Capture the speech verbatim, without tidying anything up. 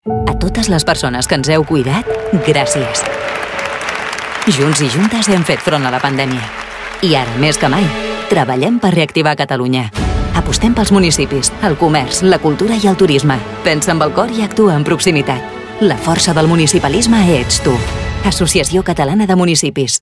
A totes les persones que ens heu cuidat, gràcies. Junts i juntes hem fet front a la pandèmia. I ara, més que mai, treballem per reactivar Catalunya. Apostem pels municipis, el comerç, la cultura i el turisme. Pensa amb el cor i actua amb proximitat. La força del municipalisme ets tu. Associació Catalana de Municipis.